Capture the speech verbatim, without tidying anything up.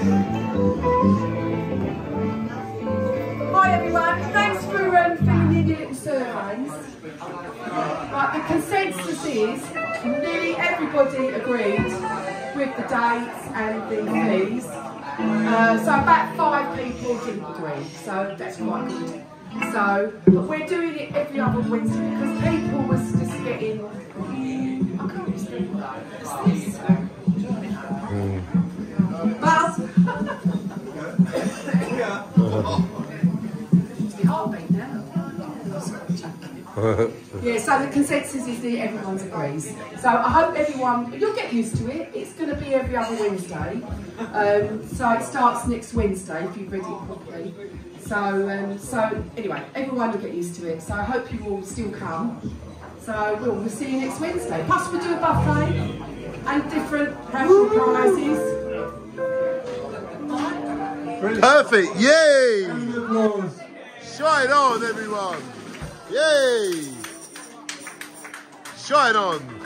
Hi everyone, thanks for um, filling in your little surveys. Right, the consensus is nearly everybody agreed with the dates and the fees. Uh, so about five people didn't agree, so that's quite good. So, but we're doing it every other Wednesday because people was just getting. I can't just think what this. But heartbeat now. Yeah, so the consensus is that everyone's agrees. So I hope everyone, you'll get used to it. It's going to be every other Wednesday. Um, so it starts next Wednesday if you've read it properly. So, um, so anyway, everyone will get used to it. So I hope you will still come. So we'll, we'll see you next Wednesday. Plus we'll do a buffet and different raffle prizes. Perfect, yay! Shine on, everyone! Yay! Shine on!